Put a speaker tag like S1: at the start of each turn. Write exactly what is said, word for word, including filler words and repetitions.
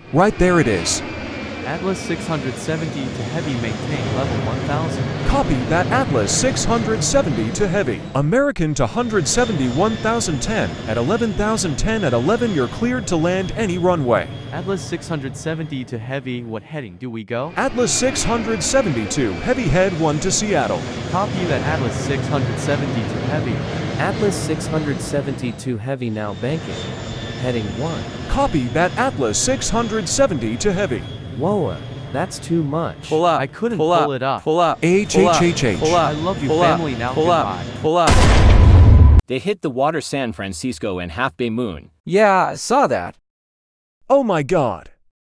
S1: Right there it is.
S2: Atlas six hundred seventy to heavy, maintain level one thousand.
S1: Copy that. Atlas six hundred seventy to heavy. American to one hundred seventy one thousand ten. At eleven thousand ten at eleven you're cleared to land any runway.
S2: Atlas six hundred seventy to heavy, what heading do we go?
S1: Atlas six hundred seventy-two, heavy head one to Seattle.
S2: Copy that. Atlas six hundred seventy to heavy.
S3: Atlas six hundred seventy-two heavy now banking. Heading one.
S1: Copy that. Atlas six hundred seventy to heavy.
S3: Whoa, that's too much.
S4: Pull up.
S2: I couldn't
S4: pull,
S2: pull
S4: up,
S2: it up.
S4: Pull up.
S1: H
S4: pull
S1: H
S4: up,
S1: H H.
S4: Pull up.
S2: I love you,
S4: pull
S2: family.
S4: Up,
S2: Now
S4: pull
S2: goodbye.
S4: up. Pull up.
S5: They hit the water San Francisco and Half Bay Moon.
S6: Yeah, I saw that.
S1: Oh my god.